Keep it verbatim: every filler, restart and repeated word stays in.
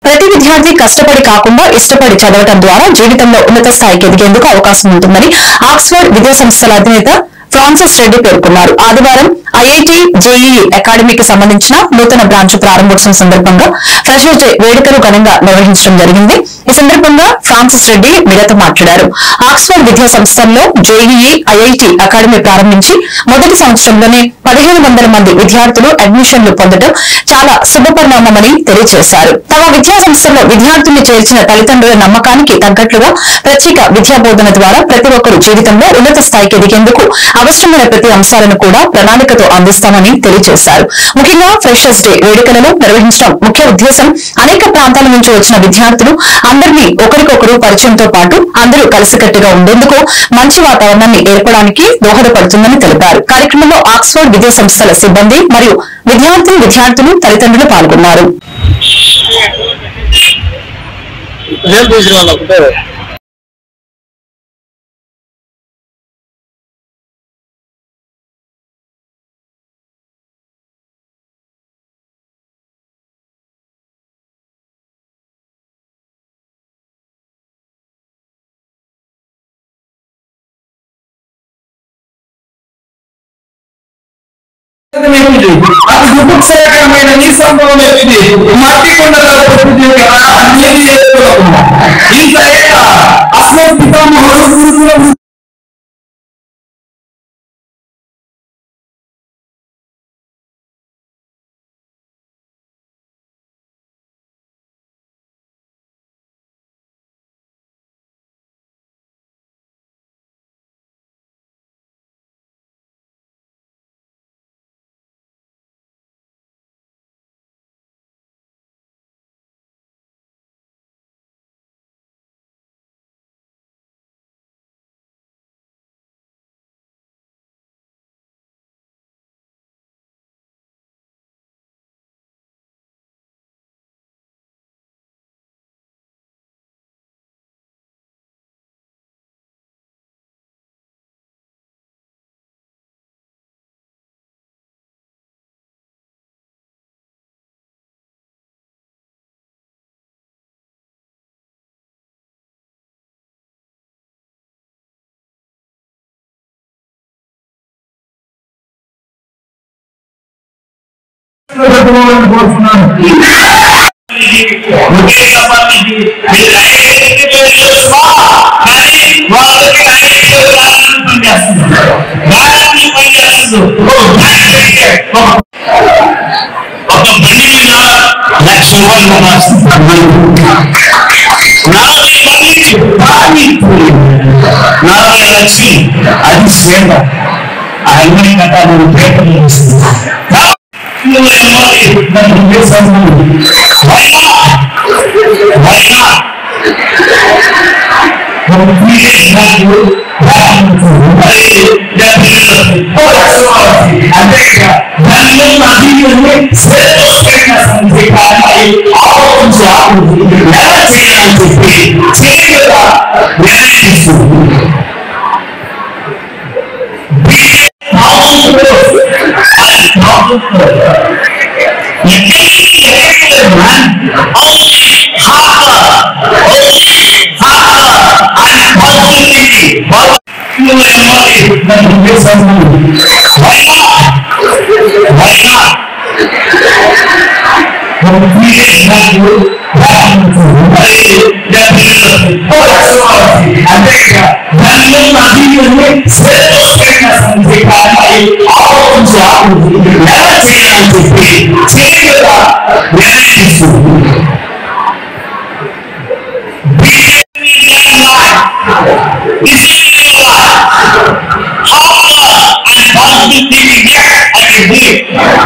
ప్రతి విద్యార్థి కష్టపడి కాకుండా ఇష్టపడి చదవడం ద్వారా జీవితంలో ఉన్నత స్థాయికి ఎదిగేందుకు అవకాశం ఉంటుందని ఆక్స్ఫర్డ్ విద్యా సంస్థల అధినేత ఫ్రాన్సిస్ రెడ్డి పేర్కొన్నారు. ఆదివారం ఐఐటి జేఈఈ అకాడమీకి సంబంధించిన నూతన బ్రాంచ్ ప్రారంభోత్సవం సందర్భంగా ఫ్రెషర్స్ డే వేడుకలు ఘనంగా నిర్వహించడం జరిగింది. ఈ సందర్భంగా ఫ్రాన్సిస్ రెడ్డి మీడియాతో మాట్లాడారు. ఆక్స్ఫర్డ్ విద్యా సంస్థల్లో జేఈఈ ఐఐటి అకాడమీ ప్రారంభించి మొదటి సంవత్సరంలోనే పదిహేను వందల మంది విద్యార్థులు అడ్మిషన్లు పొందడం చాలా శుభపరిణామమని తెలియజేశారు. తమ విద్యా సంస్థల్లో విద్యార్థుల్ని చేర్చిన తల్లిదండ్రుల నమ్మకానికి తగ్గట్లుగా ప్రత్యేక విద్యా బోధన ద్వారా ప్రతి ఒక్కరు జీవితంలో ఉన్నత స్థాయికి ఎదిగేందుకు అవసరమైన ప్రతి అంశాలను కూడా ప్రణాళికతో అందిస్తామని తెలియజేశారు. ముఖ్యంగా ఫ్రెషర్స్ డే వేడుకలను నిర్వహించడం ముఖ్య ఉద్దేశం అనేక ప్రాంతాల నుంచి వచ్చిన విద్యార్థులు అందరినీ ఒకరికొకరు పరిచయంతో పాటు అందరూ కలిసికట్టుగా ఉండేందుకు మంచి వాతావరణాన్ని ఏర్పడడానికి దోహదపడుతుందని తెలిపారు. కార్యక్రమంలో ఆక్స్ఫర్డ్ విద్యా సంస్థల సిబ్బంది మరియు విద్యార్థులు విద్యార్థులు తల్లిదండ్రులు పాల్గొన్నారు. అద్భుతకరమైన నీ సంభవం ఇది మట్టి కొండల అసలు పితామహుడు ఒక బండి మీద లక్ష రూపాయలు నలభై మందికి నలభై లక్షలు అది సేవ అన్ని కట్టాలని పేపర్లు Is it